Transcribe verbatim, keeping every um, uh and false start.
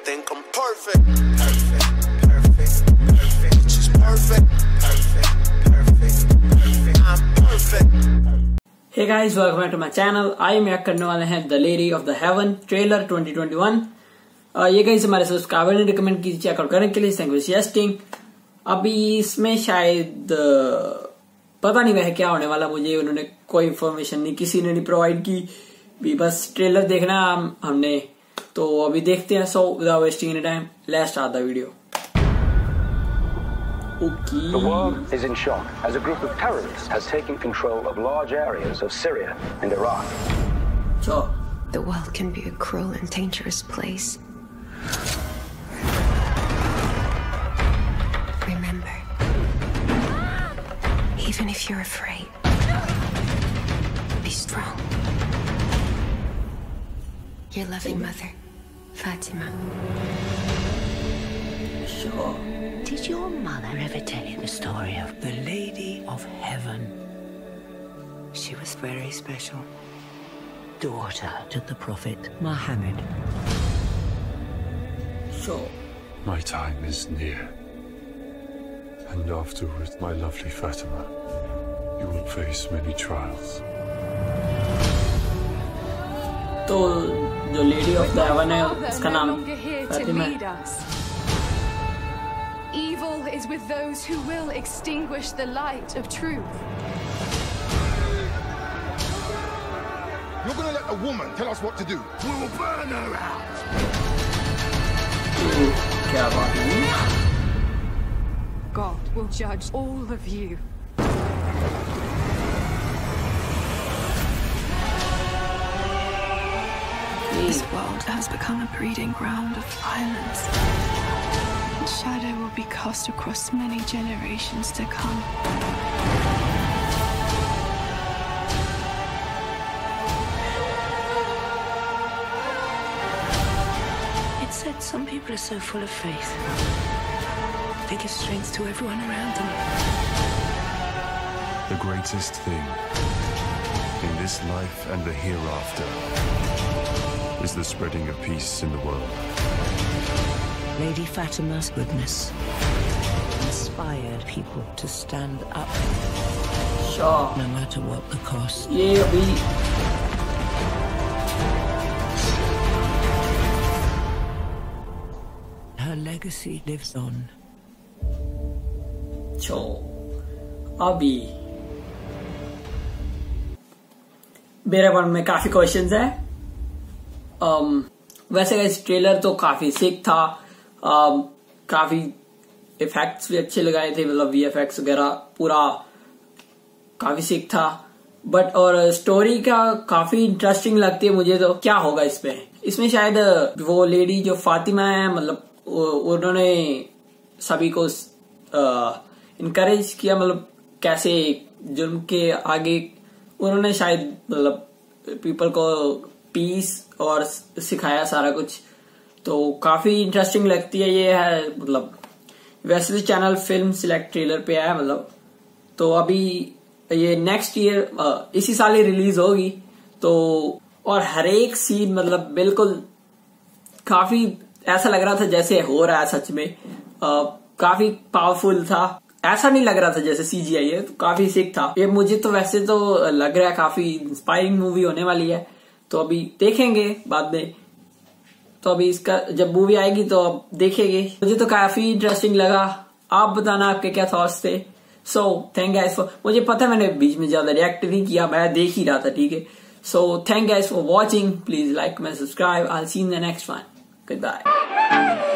think I'm perfect. Perfect, perfect, perfect. Just perfect. Perfect, perfect, perfect. I'm perfect. Hey guys, welcome back to my channel. आज मैं करने वाले हैं the lady of the heaven trailer twenty twenty one. ये guys हमारे subscriber ने recommend की checkout करने के लिए, थैंक यू सजेस्टिंग। अभी इसमें शायद पता नहीं वह क्या होने वाला, मुझे उन्होंने कोई इन्फॉर्मेशन नहीं, किसी ने नहीं प्रोवाइड की, भी बस ट्रेलर देखना हमने, तो अभी देखते हैं। So without wasting any time, let's start the video. Okay. The world is in shock as a group of terrorists has taken control of large areas of Syria and Iraq. So, the world can be a cruel and dangerous place. Remember, even if you're afraid, be strong. Your loving mother, Fatima. sure. Did your mother ever tell you the story of the Lady of Heaven? She was very special. Daughter to the Prophet Muhammad. So, my time is near. And afterwards, my lovely Fatima, you will face many trials. तो जो lady of the haven है उसका नाम फातिमा है। Evil is with those who will extinguish the light of truth. You're gonna let a woman tell us what to do? We will burn her out. क्या बात है? God will judge all of you. This world has become a breeding ground of violence. Shadow will be cast across many generations to come. It's said some people are so full of faith, they give strength to everyone around them. The greatest thing in this life and the hereafter is the spreading of peace in the world. Lady Fatima's goodness inspired people to stand up, Sure. no matter what the cost. ये अभी Her legacy lives on. So, अभी मेरे मन में काफी questions हैं। um, वैसे इस ट्रेलर तो काफी सिक था, um, काफी इफेक्ट्स भी अच्छे लगाए थे, मतलब वीएफएक्स वगैरह पूरा काफी सिक था, बट और स्टोरी का काफी इंटरेस्टिंग लगती है मुझे। तो क्या होगा इसमें इसमें शायद वो लेडी जो फातिमा है, मतलब उन्होंने सभी को इनकरेज किया, मतलब कैसे जुर्म के आगे उन्होंने शायद मतलब पीपल को पीस और सिखाया सारा कुछ, तो काफी इंटरेस्टिंग लगती है। ये है मतलब वैसे तो चैनल फिल्म सिलेक्ट ट्रेलर पे आया, मतलब तो अभी ये नेक्स्ट ईयर इसी साल ही रिलीज होगी। तो और हर एक सीन मतलब बिल्कुल काफी ऐसा लग रहा था जैसे हो रहा है सच में, आ, काफी पावरफुल था, ऐसा नहीं लग रहा था जैसे सीजीआई है, तो काफी सिक था ये। मुझे तो वैसे तो लग रहा है काफी इंस्पायरिंग मूवी होने वाली है, तो अभी देखेंगे बाद में। तो अभी इसका जब मूवी आएगी तो अब देखेंगे। मुझे तो काफी इंटरेस्टिंग लगा, आप बताना आपके क्या थॉट्स थे। सो थैंक गाइस फॉर, मुझे पता है मैंने बीच में ज्यादा रिएक्ट नहीं किया, मैं देख ही रहा था, ठीक है। So thank guys for watching, please like, comment, subscribe. I will see you in the next one. Good bye.